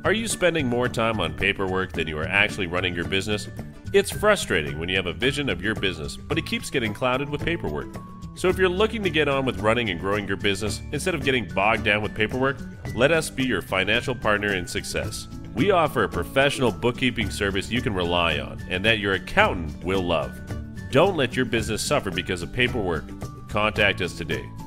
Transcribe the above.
Are you spending more time on paperwork than you are actually running your business? It's frustrating when you have a vision of your business, but it keeps getting clouded with paperwork. So if you're looking to get on with running and growing your business instead of getting bogged down with paperwork, let us be your financial partner in success. We offer a professional bookkeeping service you can rely on and that your accountant will love. Don't let your business suffer because of paperwork. Contact us today.